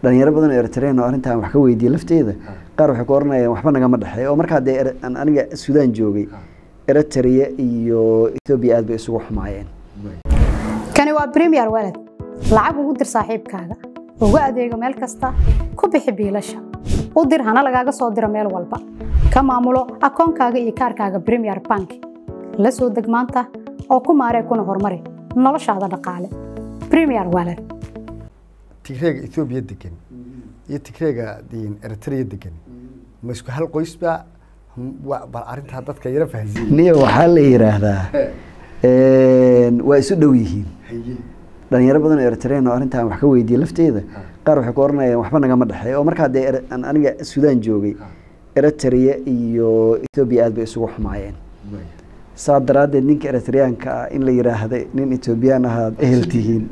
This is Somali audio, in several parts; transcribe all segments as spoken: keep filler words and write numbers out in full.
dhalinyaro badan oo Eritrean oo arintan wax ka weydiiyay lafteeda qaar waxay ku oranayaan waxba naga ma dhaxay oo marka hadee aniga Suudaan joogay Eritrea iyo Ethiopia aad bay isugu xumaayeen kani waa Premier Wallet lacag ugu dir saaxiibkaaga ugu adeego meel kasta ku bixi biilasha u dir hana lagaaga soo diro meel walba ka maamulo akoonkaaga iyo kaarkaaga Premier Bank la soo deg maanta oo ku maaree kuna horumari noloshaada dhaqaale Premier Wallet Tigreega Ethiopia degan iyo Tigreega diin Eritrea degan ma isku hal qoys ba bal arinta dadka yara fahansiin niyo waxa la yiraahdaa een waa isu dhow yihiin dhalinyaro badan oo Eritrean oo arintan wax ka weydiiyay lafteeda qaar waxay ku oranayaan waxba naga ma dhaxay oo marka hadee aniga Suudaan joogay Eritrea iyo Ethiopia aad bay isugu xumaayeen saadaraade ninka Eritreanka in la yiraahdo nin Ethiopian ah eheltihiin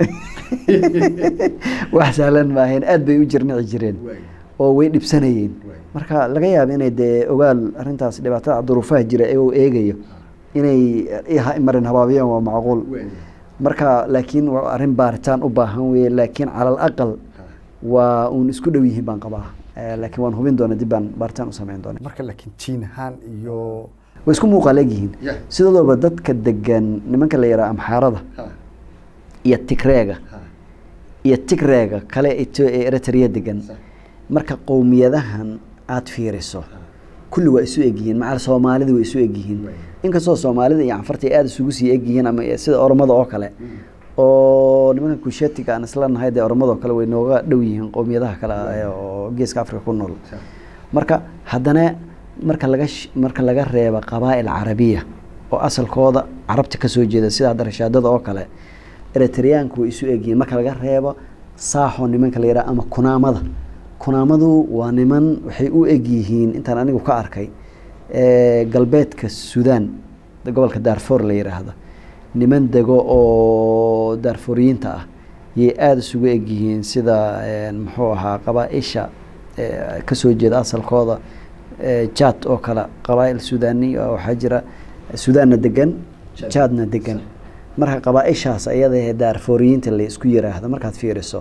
wax saalan ma ahayn aad bay u jirnaa jireen oo way dhibsanayeen marka laga yaabo inay de ogaal arintaas dhibaatada duruufaha jira ee uu eegayo inay iha marin habaabiyaan waa macquul marka laakiin waa arin baaritaan u baahan weey laakiin calal aqal waa uu isku dhow yihiin baan qabaa laakiin waan hubin doonaa dib baan baaritaan u sameyn doonaa marka laakiin Jiinahan iyo way isku muuqaaleeyihiin sidoo dadka degan nimanka la yiraahdo Amxaarada iyo Tigreega iyo Tigreega kale ee Eritrea degan marka qowmiyadahan aad fiiriso kulli waa isu eegyihiin macal Soomaalida way isu eegyihiin inkastoo Soomaalida iyo Anfarta aad isugu sii eegyihiin ama sida Oromada oo kale oo nimanka Kushetiga aan isla nahay ee Oromada oo kale way nooga dhow yihiin qowmiyadaha kale oo Geeska Afrika ku nool marka haddana marka laga marka laga reebo qabaa'il Carabiya oo asalkooda Carabta ka soo jeeda sida darashadada oo kale Eritreanku way isu eegyihiin marka laga reebo saaxo nimanka la yiraahdo ama kunaamada kunaamadu waa niman waxay u eegyihiin intaan anigu ka arkay ee galbeedka Suudaan gobolka Darfur la yiraahdo niman dago oo Darfuriyiinta ah yey aad isugu eegyihiin sida muxuu ahaa qabaa'isha ka soo jeeda asalkooda Chad oo kala qabaa'il Suudaani oo waxa jira Suudaanna degan Chadna degan marka qabaa'ishaas ayada ee Darfuriyiinta la isku yiraahdo markaad fiiriso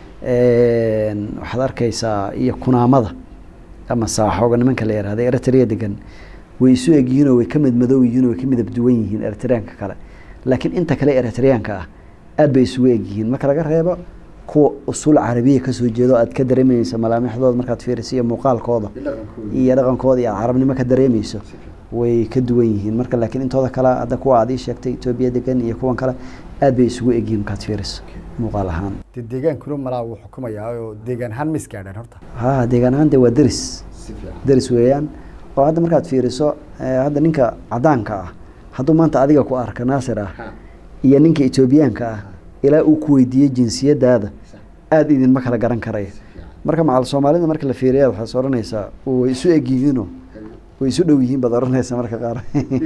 een waxaad arkaysaa iyo kunaamada ama saaxooga nimanka la yiraahdo Eritrea degan way isu eegyihiin oo way ka mid madow yihiin oo way ka mid abduwan yihiin Eritreanka kale laakiin inta kale Eritreanka ah aad bay isu eegyihiin marka laga reebo kuwa usul Carabiya ka soo jeedo aad ka dareemayso malaamixdooda markaad fiiriso muuqaalkooda iyo dhaqankooda iyo carabnimo ka dareemayso way ka duwan yihiin marka laakiin intooda kale hadda kuwa aad sheegtay Ethiopia degan iyo kuwan kale aad bay isugu eegyihiin markaad fiiriso muuqaal ahaan deegaanku malaa uu xukumayaa oo deegaan ahaan miskaadhan horta ha deegaan ahaan waa daris daris weeyaan oo hadda markaad fiiriso hadda ninka cadaanka ah hadduu maanta adiga ku arka Naasir ah iyo ninka Ethiopianka ah ilaa uu ku weydiiyay jinsiyadaada aad idin ma kala garan karay marka macal Soomaalida marka la fiiriyo waxa soo oranaysaa way isu eegyihiin way isu dhow yihiin bad oranaysaa marka qaar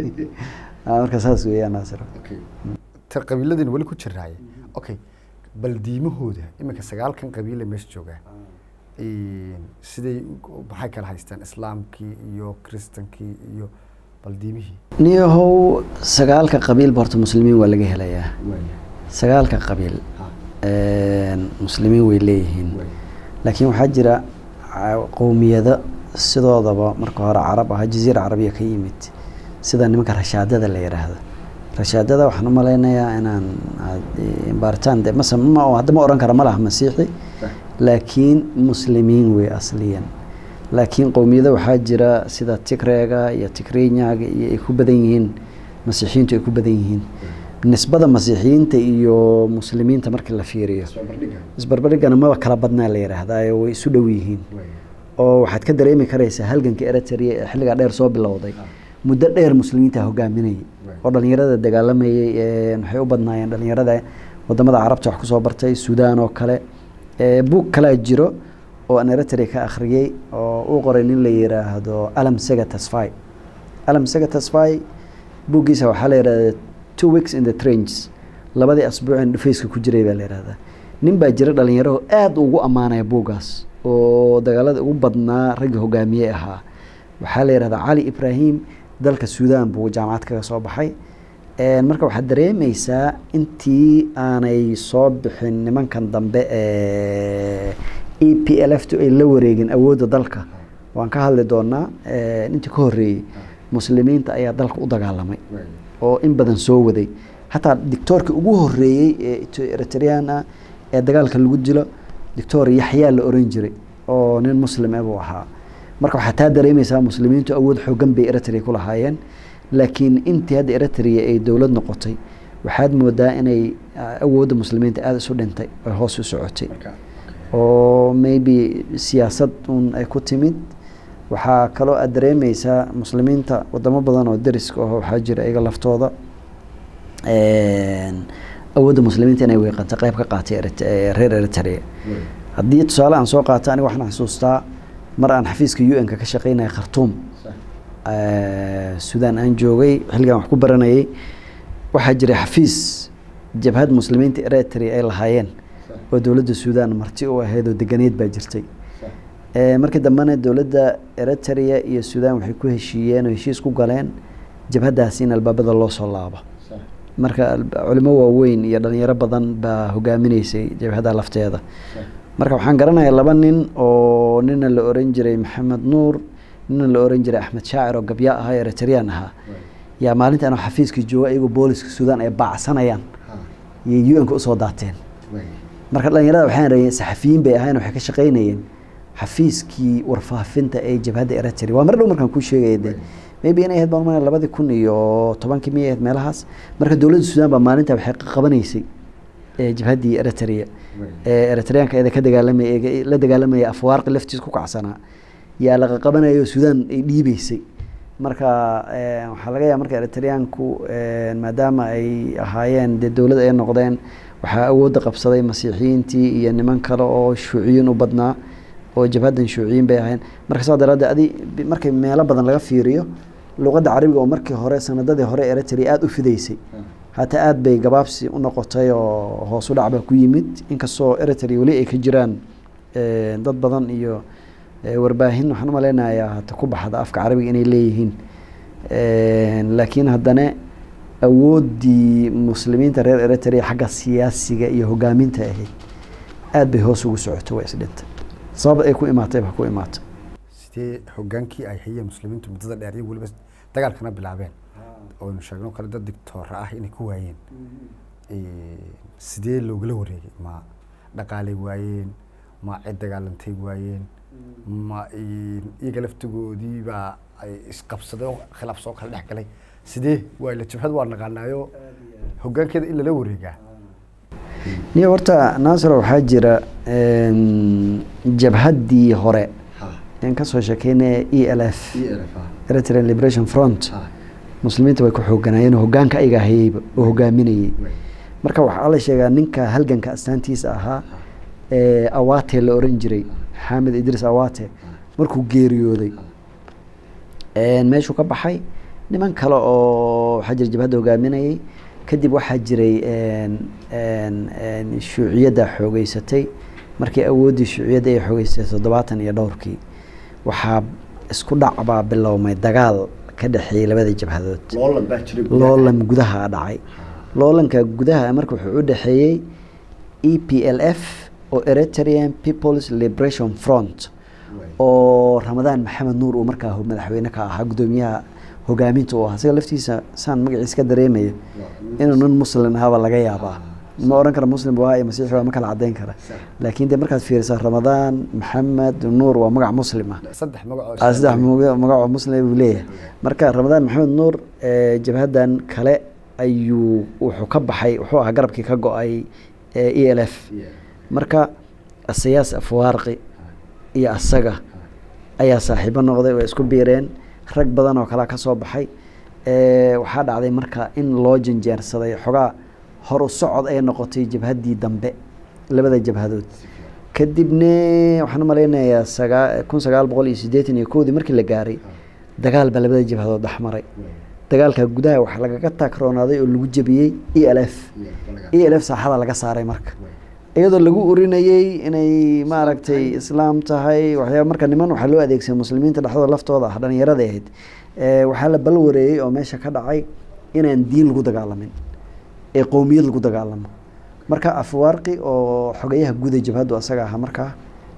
marka saas weeyaan Naasir okay tar qabiiladin wali ku jiraay okay bal diimahooda iminka sagaalkan qabiil ee meesha jooga ee sidee waxay kala haystaan Islaamkii iyo Kristankii iyo bal diimihii niyahow sagaalka qabiil barta muslimiin waa laga helayaa sagaalka qabiil ee muslimiin way leeyihiin laakiin waxa jira qowmiyada sidoodaba marka hore Carab ah Jazeera Carabiya ka yimid sida nimanka Rashaadada la yiraahdo Rashaadada waxaan u maleynayaa inaan baaritaan de masama oo hadda ma oran kara malaha Masiixi laakiin muslimiin way asliyan laakiin qowmiyada waxa jira sida Tigreega iyo Tigreenyaaga iyo ay ku badan yihiin Masiixiintu ay ku badan yihiin nisbada Masiixiinta iyo muslimiinta marka la fiiriyo isbarbardhigana ma kala badnaa la yiraahdaa way isu dhow yihiin oo waxaad ka dareemi karaysaa halganka Eritrea ee xilliga dheer soo bilowday muddo dheer muslimiinta hogaaminayay oo dhalinyarada dagaalamayay ee waxay u badnaayeen dhalinyarada wadamada Carabta wax ku soo bartay Suudaan oo kale ee buug kala jiro oo aan Eritrea ka akhriyay oo uu qoray nin la yiraahdo Alam Sega Tasfai Alam Sega Tasfai buugiisa waxa la yiraahdaa two weeks in the trenches labadii asbuuc in dhufayska ku jiray baa la yiraahdaa nin baa jira dhalinyaro aad ugu amaanay buugaas oo dagaalada ugu badnaa rag hogaamiye ahaa waxa la yiraahdaa Ali Ibrahim dalka Suudaan buu jaamacad kaga soo baxay ee marka waxa dareemaysaa intii aanay soo bixin nimankan dambe ee E P L F tu ay la wareegin awoodda dalka waan ka hadli doonaa intii ka horeeyay muslimiinta ayaa dalka u dagaalamay oo in badan soo waday hatta dictatorka ugu horeeyay ee Eritrean ah ee dagaalka lagu dilo dictator Yaxya la oran jiray oo nin muslim ah buu ahaa marka waxa taa dareemaysaa muslimiintu awood xooggan bay Eritrea ku lahaayeen laakiin intii hadda Eritrea ay dawlad noqotay waxaad moodaa inay awoodda muslimiinta aad isu dhintay oo hoos u socotay oo maybe siyaasad un ay ku timid waxaa kaloo aad dareemaysaa muslimiinta wadamo badan oo dariska ah waxaa jira iyaga laftooda awoodda muslimiinta inay weeqanta qayb ka qaatay reer Eritrea haddii tusaale aan soo qaato aniga waxaan xasuustaa mar aan xafiiska U N ka ka shaqeynay Khartoum Suudaan aan joogay xilligan wax ku baranayay waxaa jiray xafiis jabhad muslimiinta Eritrea ay lahaayeen oo dawladda Suudaan marti u ahayd oo deganeed baa jirtay ee markii dambana dawladda Eritrea iyo Suudaan waxay ku heshiiyeen oo heshiis ku galeen jabhadaas in albaabada loo soo laabo marka culimo waaweyn iyo dhalinyaro badan baa hogaaminaysay jabhada lafteeda marka waxaan garanayaa laba nin oo nina la oran jiray Maxamed Nuur nina la oran jiray Axmed Shaacir oo gabya ah Eritrean ah yaa maalinta aan xafiiska jooga iyagu booliska Suudaan ay baacsanayaan iyo U N ka u soo daateen marka dhalinyarada waxaan raayay saxafiyiin bay ahayn waxay ka shaqeynayeen xafiiskii warfaafinta ee jabhada Eritrea waa mar dhow markaan ku sheegay maybe inay ahayd baan labada kun iyo tobankii miyayd meelahaas marka dawladda Suudaan baa maalinta waxay qabanaysay ee jabhadii Eritrea ee Eritreanka ay ka dagaalamay la dagaalamay afwaarqi laftiis ku kacsanaa yaa la qabanayo Suudaan ay dhiibaysay marka waxa laga yaabaa marka Eritreanku maadaama ay ahaayeen dawlad ay noqdeen waxa awood qabsaday masiixiyiintii iyo niman kale oo shuuciyiin u badnaa oo jabhadan shuuciyiin bay ahayn marka soo darada adi markay meelo badan laga fiiriyo luqadda carabiga oo markii hore sanadadii hore Eritrea aad u fidaysay hata aad bay gabaabsi u noqotay oo hoos u dhacba ku yimid inkastoo Eritrea wali ay ka jiraan dad badan iyo warbaahin waxaan u maleynayaa hata ku baxda afka carabiga inay leeyihiin laakiin haddana awoodii muslimiinta reer Eritrea xagga siyaasiga iyo hogaaminta ahayd aad bay hoos ugu socotay way isdhintay sabab ay ku imaatay ba ku imaatay sidee hogaankii ay hayeen muslimiintu muddada dheer iyo waliba dagaalkana bilaabeen oo nu sheegno kala dad dictator ah inay ku waayeen ee sidee looga wareegay ma dhaqaalay waayeen ma cid dagaalantay waayeen ma iyaga laftigoodii baa ay isqabsadeen khilaaf soo kala dhaxgalay sidee waa la jabhad waa naqaanayo hogaankeeda in la wareegaa ni horta naasir waxa jira jabhadii hore in ka soo sheekeynay E L F Eritrean Liberation Front muslimiinta way ku xooganayeen hogaanka ayaga hayay oo hogaaminayay marka waxa la sheegaa ninka halganka astaantiisa ahaa ee Awate la oran jiray Hamid Idris Awate markuu geeriyooday ee meeshu ka baxay niman kale oo waxa jira jabhada hogaaminayay kadib waxa jiray een een shuuciyada xoogeysatay markii awoodii shuuciyada ay xoogeysatay toddobaatan iyo dhowrkii waxa isku dhacba bilowmay dagaal ka dhaxeeyay labada jabhadood loolan gudaha dhacay loolanka gudaha markii wuxuu u dhaxeeyay E P L F oo Eritrean People's Liberation Front oo Ramadaan Maxamed Nuur oo markaa madaxweyne ka ahaa gudoomiyaha hogaaminta oo asaga laftiisa saan magaciisa ka dareemayo inuu nin muslim ahaba laga yaabaa ma oran kara muslim waa masiix waa ma kala cadeyn kara laakiin de markaad fiiriso Ramadaan Maxamed Nuur waa magac muslim ah saddex magac saddex magac muslim uu leeyahay marka Ramadaan Maxamed Nuur ee jabhadan kale ayuu wuxuu ka baxay wuxuu ahaa garabkii ka go'ay E L F marka siyaas afwaarqi iyo asaga ayaa saaxiibo noqday oo isku biireen rag badan oo kala ka soo baxay ee waxa dhacday marka in loo janjeersaday xogaa hor u socod ay noqotay jabhadii dambe labada jabhadood kadibna waxaan maleynayaa kun sagaal boqol iyo siddeetan iyo kow markii la gaaray dagaal ba labada jabhadood dhaxmaray dagaalka gudaha waxa laga taakroonaday oo lagu jabiyay E L F E L F saaxada laga saaray marka iyadoo lagu urinayay inay maaragtay islaam tahay waxyaabo marka niman waxa loo adeegsaday muslimiinta dhaxdooda laftooda ah dhalinyarada ahayd ee waxa la balwareeyay oo meesha ka dhacay inaan diin lagu dagaalamin ee qowmiyad lagu dagaalamo marka afwaarqi oo xogayaha guud ee jabhadu asaga ah marka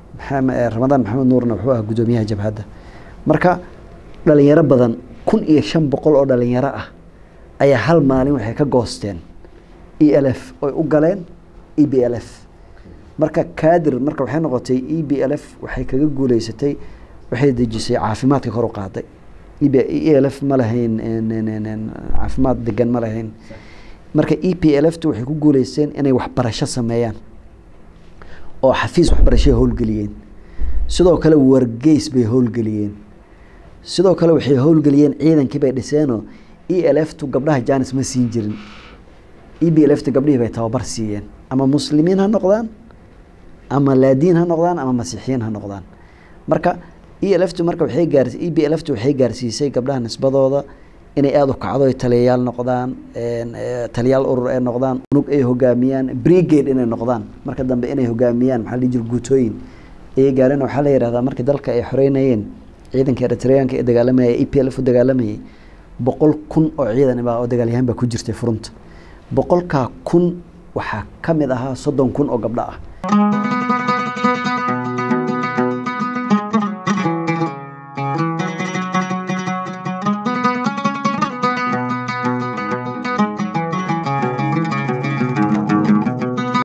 محمد رمضان محمد نورنا وحوها قدوميها جبهة مركا dhalinyaro badan kun iyo shan boqol oo dhalinyaro ah ayaa hal maalin waxay ka goosteen E L F oo u galeen E B L F marka kaadir marka waxay noqotay E B L F waxay kaga guuleysatay waxay dejisay caafimaadka kor u qaaday E L F ma lahayn caafimaad degan ma lahayn marka E P L F tu waxay ku guuleysteen inay waxbarasho sameeyaan oo xafiis waxbarasho howlgeliyeen sidoo kale wargeys bay howlgeliyeen sidoo kale waxay howlgeliyeen ciidankii bay dhiseen oo E L F tu gabdhaha jaanis ma siin jirin E B L F tu gabdhihii bay tababar siiyeen ama muslimiin ha noqdaan ama laadiin ha noqdaan ama masiixiyiin ha noqdaan marka E L F tu marka waxay gaar E B L F tu waxay gaarsiisay gabdhaha nisbadooda inay aad u kacdo ay taliyayaal noqdaan een taliyayaal urur ay noqdaan unug ay hogaamiyaan brigade inay noqdaan marka dambe inay hogaamiyaan maxaa la jir guutooyin ay gaareen waxa la yiraahdaa markii dalka ay xoreynayeen ciidanka Eritreanka ee dagaalamaya E P L F u dagaalamayay boqol kun oo ciidan ah oo dagaalyahan ba ku jirtay furunta boqolka kun waxa kamid ahaa soddon kun oo gabdho ah